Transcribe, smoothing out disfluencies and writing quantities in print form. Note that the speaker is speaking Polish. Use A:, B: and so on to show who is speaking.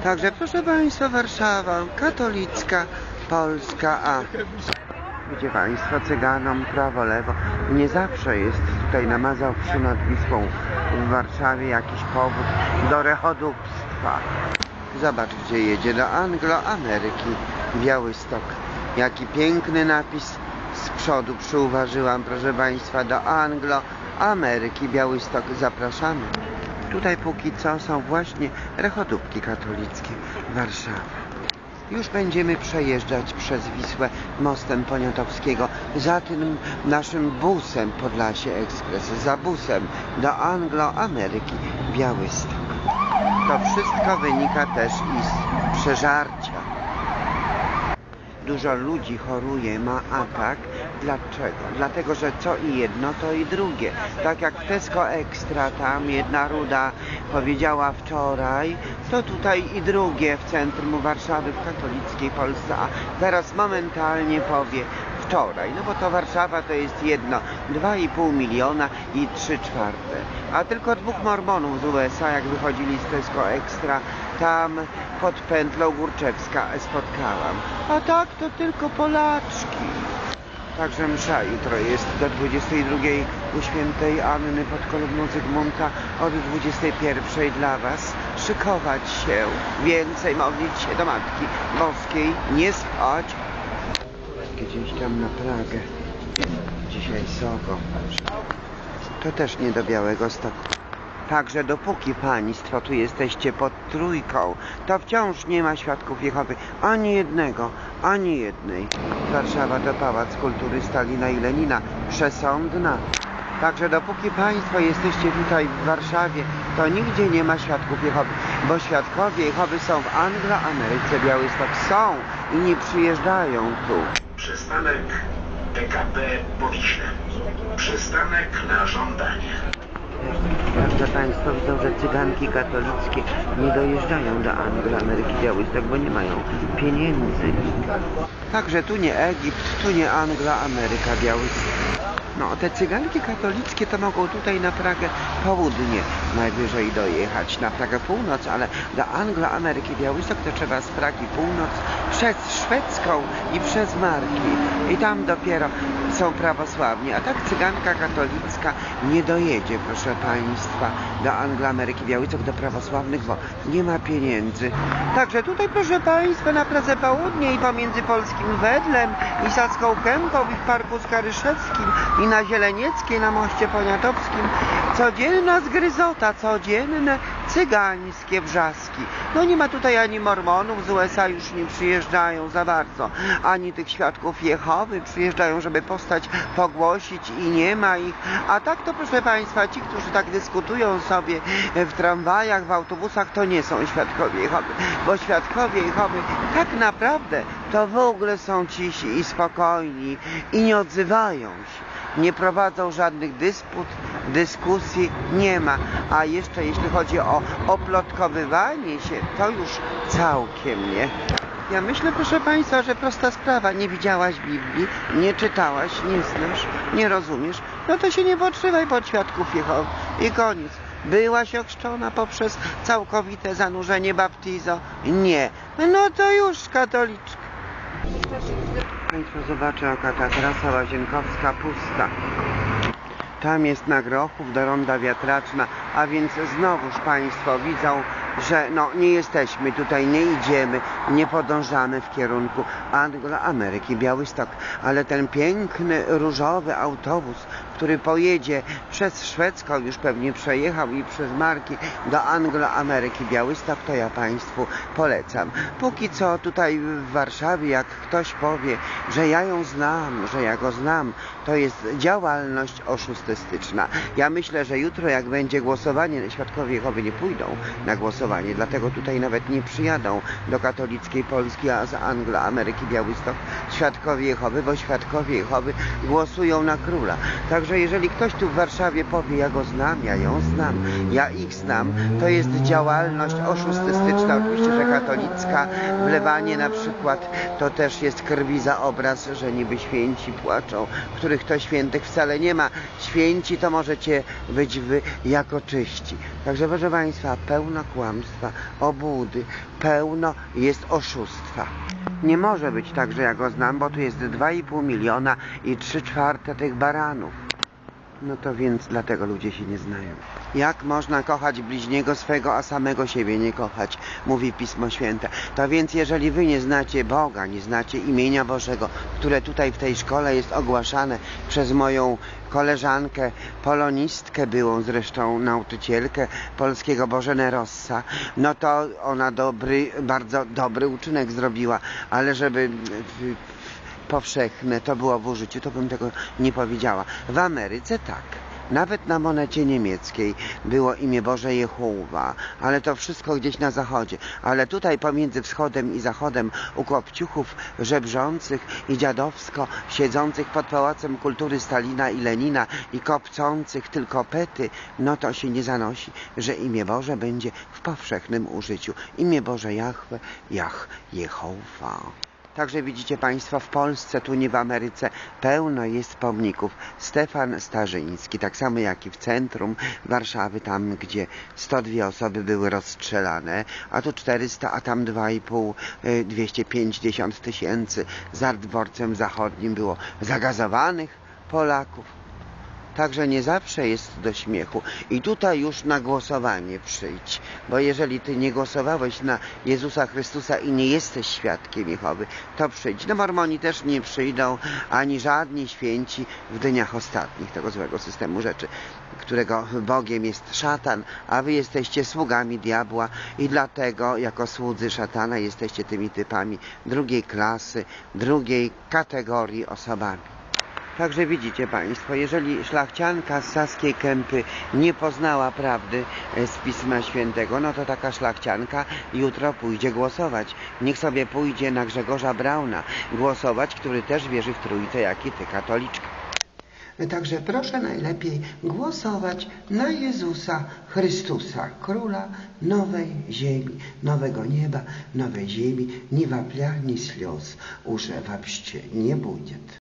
A: Także proszę Państwa, Warszawa katolicka, Polska, a wiecie Państwo, Cyganom prawo, lewo. Nie zawsze jest tutaj na Mazowszu nad Wisłą w Warszawie jakiś powód do rechodówstwa. Zobacz, gdzie jedzie, do Anglo-Ameryki, Białystok. Jaki piękny napis z przodu przyuważyłam, proszę Państwa, do Anglo-Ameryki, Białystok. Zapraszamy. Tutaj póki co są właśnie rechodówki katolickie Warszawy. Już będziemy przejeżdżać przez Wisłę mostem Poniatowskiego, za tym naszym busem Podlasie Ekspres, za busem do Anglo-Ameryki, Białystok. To wszystko wynika też i z przeżarcia. Dużo ludzi choruje, ma atak. Dlaczego? Dlatego, że co i jedno, to i drugie. Tak jak w Tesco Extra, tam jedna ruda powiedziała wczoraj, to tutaj i drugie w centrum Warszawy, w katolickiej Polsce, a teraz momentalnie powie wczoraj. No bo to Warszawa to jest jedno, 2,5 miliona i 3/4. A tylko 2 mormonów z USA, jak wychodzili z Tesco Extra, tam pod pętlą Górczewska spotkałam. A tak to tylko Polaczki. Także msza jutro jest do 22 u świętej Anny pod kolumną Zygmunta, od 21 dla Was. Szykować się, więcej modlić się do Matki Boskiej, nie spać. Gdzieś tam na Pragę, dzisiaj Sogo. To też nie do Białegostoku. Także dopóki Państwo tu jesteście pod Trójką, to wciąż nie ma świadków Jehowy. Ani jednego, ani jednej. Warszawa to Pałac Kultury Stalina i Lenina. Przesądna. Także dopóki Państwo jesteście tutaj w Warszawie, to nigdzie nie ma świadków Jehowy. Bo świadkowie Jehowy są w Anglo-Ameryce, Białystok są i nie przyjeżdżają tu.
B: Przystanek PKP Powiśle. Przystanek na żądanie.
A: Prawda, Państwo widzą, że cyganki katolickie nie dojeżdżają do Anglo-Ameryki, Białystok, bo nie mają pieniędzy. Także tu nie Egipt, tu nie Anglo-Ameryka, Białystok. No, te cyganki katolickie to mogą tutaj na Pragę południe najwyżej dojechać, na Pragę północ, ale do Anglo-Ameryki, Białystok to trzeba z Pragi północ przez Szwedzką i przez Marki. I tam dopiero są prawosławni, a tak cyganka katolicka nie dojedzie, proszę Państwa, do Anglo-Ameryki, Białystok, do prawosławnych, bo nie ma pieniędzy. Także tutaj, proszę Państwa, na Pradze Południe i pomiędzy Polskim Wedlem i Saską Kępą i w Parku Skaryszewskim i na Zielenieckiej, na moście Poniatowskim codzienna zgryzota, codzienne cygańskie wrzaski. No nie ma tutaj ani mormonów z USA, już nie przyjeżdżają za bardzo, ani tych świadków Jehowy przyjeżdżają, żeby postać pogłosić i nie ma ich. A tak to, proszę Państwa, ci, którzy tak dyskutują sobie w tramwajach, w autobusach, to nie są świadkowie Jehowy, bo świadkowie Jehowy tak naprawdę to w ogóle są cisi i spokojni i nie odzywają się. Nie prowadzą żadnych dysput, dyskusji nie ma. A jeszcze jeśli chodzi o oplotkowywanie się, to już całkiem nie. Ja myślę, proszę Państwa, że prosta sprawa. Nie widziałaś Biblii, nie czytałaś, nie znasz, nie rozumiesz, no to się nie podszywaj pod świadków Jehowy. I koniec. Byłaś ochrzczona poprzez całkowite zanurzenie baptizo? Nie. No to już katoliczka. Państwo zobaczą, jaka ta trasa Łazienkowska pusta. Tam jest na Grochów do Ronda Wiatraczna, a więc znowuż Państwo widzą, że no nie jesteśmy tutaj, nie idziemy, nie podążamy w kierunku Anglo-Ameryki, Białystok, ale ten piękny, różowy autobus, który pojedzie przez Szwedzką, już pewnie przejechał i przez Marki do Anglo-Ameryki, Białystok, to ja Państwu polecam. Póki co tutaj w Warszawie, jak ktoś powie, że ja ją znam, że ja go znam, to jest działalność oszustystyczna. Ja myślę, że jutro, jak będzie głosowanie, świadkowie Jehowy nie pójdą na głosowanie, dlatego tutaj nawet nie przyjadą do katolickiej Polski, a z Anglo-Ameryki, Białystok świadkowie Jehowy, bo świadkowie Jehowy głosują na króla. Także Także jeżeli ktoś tu w Warszawie powie, ja go znam, ja ją znam, ja ich znam, to jest działalność oszustystyczna, oczywiście, że katolicka, wlewanie na przykład, to też jest krwi za obraz, że niby święci płaczą, których to świętych wcale nie ma. Święci to możecie być wy jako czyści. Także proszę Państwa, pełno kłamstwa, obłudy, pełno jest oszustwa. Nie może być tak, że ja go znam, bo tu jest 2,5 miliona i 3/4 tych baranów. No to więc dlatego ludzie się nie znają. Jak można kochać bliźniego swego, a samego siebie nie kochać, mówi Pismo Święte. To więc jeżeli wy nie znacie Boga, nie znacie imienia Bożego, które tutaj w tej szkole jest ogłaszane przez moją koleżankę, polonistkę byłą zresztą, nauczycielkę polskiego Bożenę Rossa, no to ona bardzo dobry uczynek zrobiła, ale żeby powszechne to było w użyciu, to bym tego nie powiedziała. W Ameryce tak. Nawet na monecie niemieckiej było imię Boże Jehowa, ale to wszystko gdzieś na zachodzie. Ale tutaj pomiędzy wschodem i zachodem u kopciuchów żebrzących i dziadowsko siedzących pod Pałacem Kultury Stalina i Lenina i kopcących tylko pety, no to się nie zanosi, że imię Boże będzie w powszechnym użyciu. Imię Boże Jahwe, Jehowa. Także widzicie Państwo, w Polsce, tu nie w Ameryce, pełno jest pomników. Stefan Starzyński, tak samo jak i w centrum Warszawy, tam gdzie 102 osoby były rozstrzelane, a tu 400, a tam 2,5, 250 tysięcy za dworcem zachodnim było zagazowanych Polaków. Także nie zawsze jest do śmiechu. I tutaj już na głosowanie przyjdź. Bo jeżeli ty nie głosowałeś na Jezusa Chrystusa i nie jesteś świadkiem Jehowy, to przyjdź. No Mormoni też nie przyjdą, ani żadni święci w dniach ostatnich tego złego systemu rzeczy, którego Bogiem jest szatan, a wy jesteście sługami diabła i dlatego jako słudzy szatana jesteście tymi typami drugiej klasy, drugiej kategorii osobami. Także widzicie Państwo, jeżeli szlachcianka z Saskiej Kępy nie poznała prawdy z Pisma Świętego, no to taka szlachcianka jutro pójdzie głosować. Niech sobie pójdzie na Grzegorza Brauna głosować, który też wierzy w Trójcę, jak i ty, katoliczka. Także proszę najlepiej głosować na Jezusa Chrystusa, Króla nowej ziemi, nowego nieba, nowej ziemi, ni wapля, ni слез уже вообще не будет.